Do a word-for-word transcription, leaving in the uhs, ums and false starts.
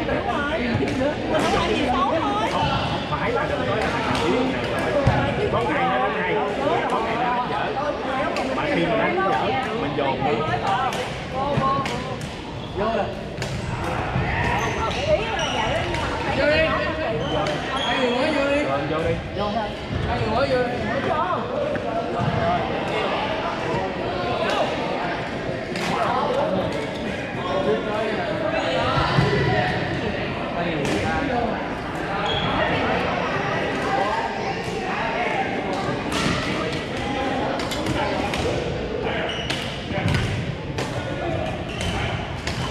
Mình không làm gì xấu thôi. Phải là đừng nói là có ngày nó đánh hay, có ngày nó đánh dở. Mà khi mình đánh dở, mình dồn đi. Vô rồi. Vô đi. Hai người mới vô đi. Vô đi. Hai người mới vô đi.